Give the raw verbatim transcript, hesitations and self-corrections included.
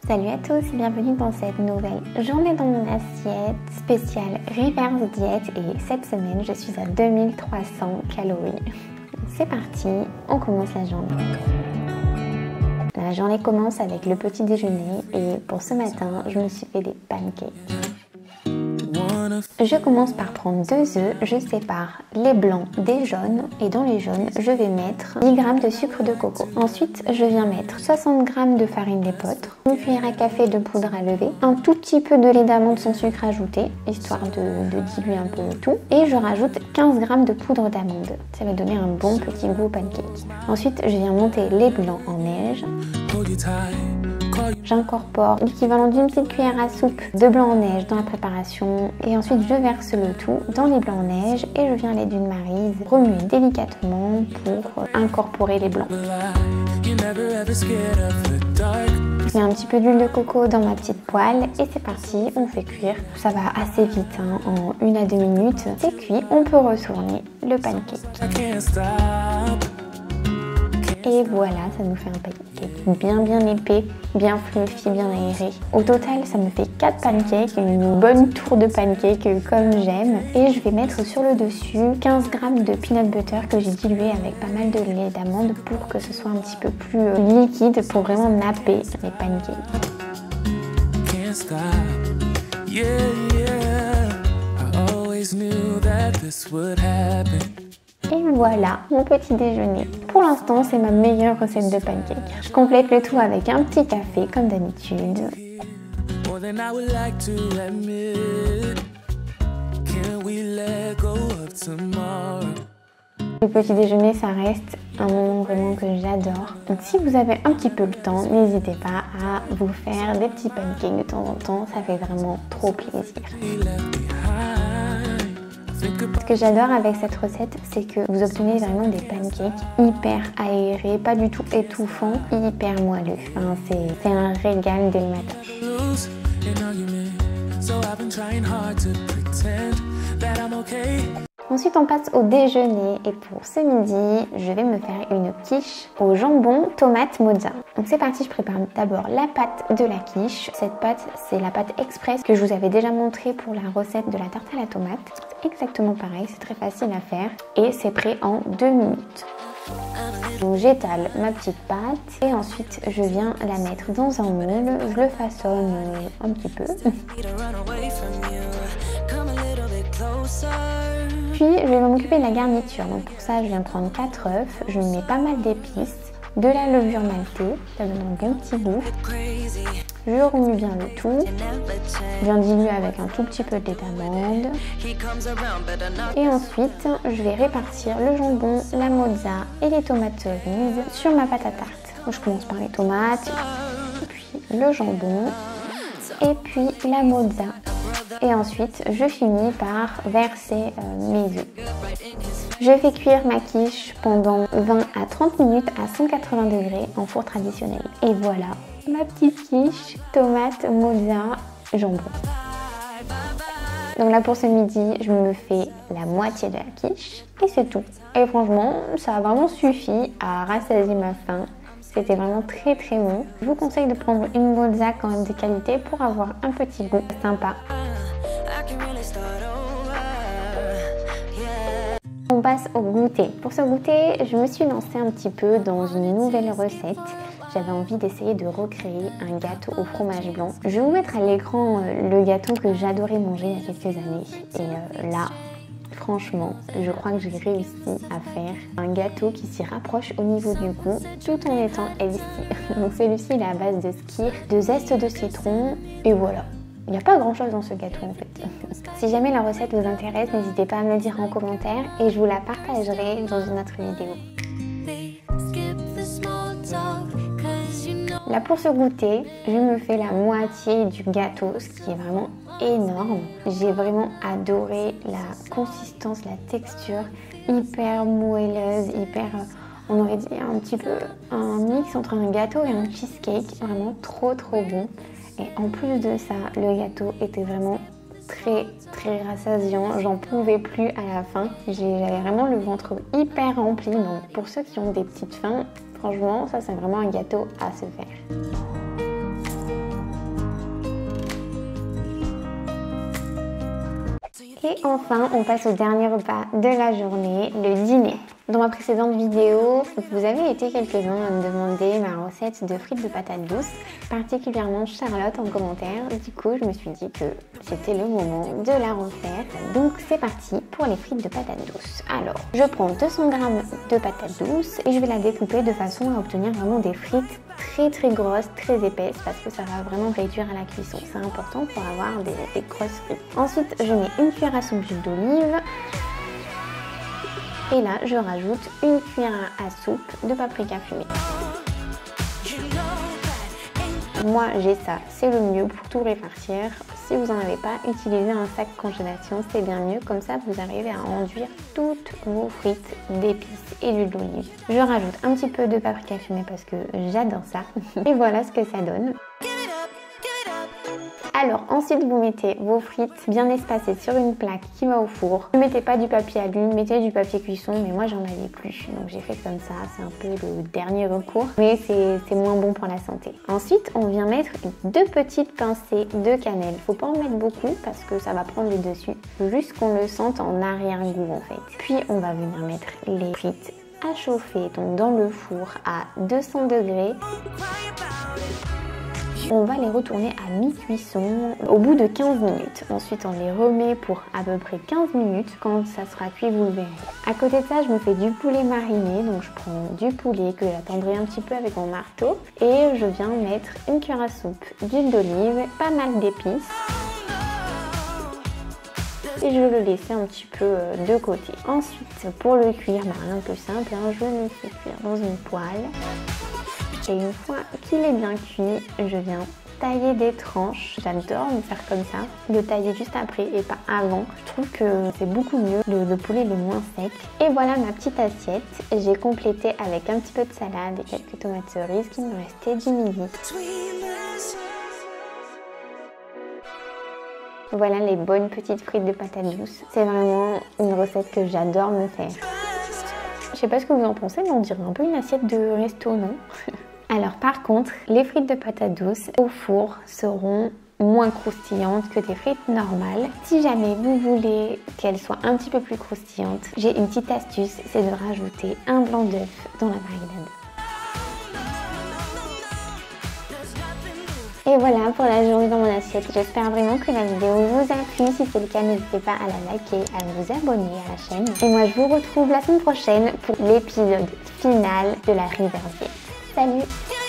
Salut à tous et bienvenue dans cette nouvelle journée dans mon assiette spéciale Reverse Diet et cette semaine je suis à deux mille trois cents calories. C'est parti, on commence la journée. La journée commence avec le petit déjeuner et pour ce matin je me suis fait des pancakes. Je commence par prendre deux œufs, je sépare les blancs des jaunes et dans les jaunes je vais mettre dix grammes de sucre de coco. Ensuite je viens mettre soixante grammes de farine d'épeautre, une cuillère à café de poudre à lever, un tout petit peu de lait d'amande sans sucre ajouté, histoire de, de diluer un peu le tout, et je rajoute quinze grammes de poudre d'amande. Ça va donner un bon petit goût au pancake. Ensuite je viens monter les blancs en neige. J'incorpore l'équivalent d'une petite cuillère à soupe de blanc en neige dans la préparation et ensuite je verse le tout dans les blancs en neige et je viens à l'aide d'une maryse remuer délicatement pour incorporer les blancs. Je mets un petit peu d'huile de coco dans ma petite poêle et c'est parti, on fait cuire. Ça va assez vite, hein, en une à deux minutes. C'est cuit, on peut retourner le pancake. Et voilà, ça nous fait un pancake bien bien épais, bien fluffy, bien aéré. Au total, ça me fait quatre pancakes, une bonne tour de pancake comme j'aime. Et je vais mettre sur le dessus quinze grammes de peanut butter que j'ai dilué avec pas mal de lait d'amande pour que ce soit un petit peu plus liquide pour vraiment napper les pancakes. Et voilà mon petit déjeuner. Pour l'instant, c'est ma meilleure recette de pancake. Je complète le tout avec un petit café comme d'habitude. Le petit déjeuner, ça reste un moment vraiment que j'adore. Donc si vous avez un petit peu le temps, n'hésitez pas à vous faire des petits pancakes de temps en temps. Ça fait vraiment trop plaisir. Ce que j'adore avec cette recette, c'est que vous obtenez vraiment des pancakes hyper aérés, pas du tout étouffants, hyper moelleux. Enfin, c'est un régal dès le matin. Ensuite, on passe au déjeuner et pour ce midi, je vais me faire une quiche au jambon, tomate, mozza. Donc c'est parti, je prépare d'abord la pâte de la quiche. Cette pâte, c'est la pâte express que je vous avais déjà montré pour la recette de la tarte à la tomate. C'est exactement pareil, c'est très facile à faire et c'est prêt en deux minutes. Donc j'étale ma petite pâte et ensuite je viens la mettre dans un moule. Je le façonne un petit peu. Puis je vais m'occuper de la garniture. Donc pour ça je viens prendre quatre œufs, je mets pas mal d'épices, de la levure maltée, ça donne un bon petit goût. Je remue bien le tout, je viens diluer avec un tout petit peu de lait d'amande. Et ensuite je vais répartir le jambon, la mozza et les tomates cerises sur ma pâte à tarte. Donc, je commence par les tomates, puis le jambon et puis la mozza. Et ensuite, je finis par verser euh, mes œufs. Je fais cuire ma quiche pendant vingt à trente minutes à cent quatre-vingts degrés en four traditionnel. Et voilà, ma petite quiche, tomate, mozza, jambon. Donc là pour ce midi, je me fais la moitié de la quiche et c'est tout. Et franchement, ça a vraiment suffi à rassasier ma faim. C'était vraiment très très bon. Je vous conseille de prendre une mozza quand même de qualité pour avoir un petit goût sympa. On passe au goûter. Pour ce goûter, je me suis lancée un petit peu dans une nouvelle recette. J'avais envie d'essayer de recréer un gâteau au fromage blanc. Je vais vous mettre à l'écran euh, le gâteau que j'adorais manger il y a quelques années. Et euh, là, franchement, je crois que j'ai réussi à faire un gâteau qui s'y rapproche au niveau du goût, tout en étant healthy. Donc celui-ci, il est à base de skyr, de zeste de citron, et voilà. Il n'y a pas grand chose dans ce gâteau en fait. Si jamais la recette vous intéresse, n'hésitez pas à me le dire en commentaire et je vous la partagerai dans une autre vidéo. Là pour ce goûter, je me fais la moitié du gâteau, ce qui est vraiment énorme. J'ai vraiment adoré la consistance, la texture, hyper moelleuse, hyper... On aurait dit un petit peu un mix entre un gâteau et un cheesecake, vraiment trop trop bon. Et en plus de ça, le gâteau était vraiment très très rassasiant, j'en pouvais plus à la fin. J'avais vraiment le ventre hyper rempli, donc pour ceux qui ont des petites faims, franchement ça c'est vraiment un gâteau à se faire. Et enfin, on passe au dernier repas de la journée, le dîner. Dans ma précédente vidéo, vous avez été quelques-uns à me demander ma recette de frites de patates douces, particulièrement Charlotte en commentaire. Du coup, je me suis dit que c'était le moment de la refaire. Donc c'est parti pour les frites de patates douces. Alors, je prends deux cents grammes de patates douces et je vais la découper de façon à obtenir vraiment des frites très très grosses, très épaisses, parce que ça va vraiment réduire à la cuisson. C'est important pour avoir des, des grosses frites. Ensuite, je mets une cuillère à soupe d'huile d'olive. Et là, je rajoute une cuillère à soupe de paprika fumé. Moi, j'ai ça, c'est le mieux pour tout répartir. Si vous n'en avez pas, utilisez un sac congélation, c'est bien mieux. Comme ça, vous arrivez à enduire toutes vos frites d'épices et d'huile d'olive. Je rajoute un petit peu de paprika fumé parce que j'adore ça. Et voilà ce que ça donne. Alors ensuite vous mettez vos frites bien espacées sur une plaque qui va au four. Ne mettez pas du papier alu, mettez du papier cuisson, mais moi j'en avais plus, donc j'ai fait comme ça, c'est un peu le dernier recours, mais c'est moins bon pour la santé. Ensuite on vient mettre deux petites pincées de cannelle, faut pas en mettre beaucoup parce que ça va prendre le dessus, faut juste qu'on le sente en arrière-goût en fait. Puis on va venir mettre les frites à chauffer, donc dans le four à deux cents degrés. On va les retourner à mi-cuisson au bout de quinze minutes. Ensuite, on les remet pour à peu près quinze minutes. Quand ça sera cuit, vous le verrez. À côté de ça, je me fais du poulet mariné. Donc, je prends du poulet que j'attendrai un petit peu avec mon marteau. Et je viens mettre une cuillère à soupe d'huile d'olive, pas mal d'épices. Et je le laisse un petit peu de côté. Ensuite, pour le cuire, bah, rien de plus simple, hein, je le fais cuire dans une poêle. Et une fois qu'il est bien cuit, je viens tailler des tranches. J'adore me faire comme ça, le tailler juste après et pas avant. Je trouve que c'est beaucoup mieux, le, le poulet est moins sec. Et voilà ma petite assiette. J'ai complété avec un petit peu de salade et quelques tomates cerises qui me restaient du midi. Voilà les bonnes petites frites de patates douces. C'est vraiment une recette que j'adore me faire. Je sais pas ce que vous en pensez, mais on dirait un peu une assiette de resto, non? Alors par contre, les frites de patates douces au four seront moins croustillantes que des frites normales. Si jamais vous voulez qu'elles soient un petit peu plus croustillantes, j'ai une petite astuce, c'est de rajouter un blanc d'œuf dans la marinade. Et voilà pour la journée dans mon assiette. J'espère vraiment que la vidéo vous a plu. Si c'est le cas, n'hésitez pas à la liker, à vous abonner à la chaîne. Et moi, je vous retrouve la semaine prochaine pour l'épisode final de la River Diet. Salut!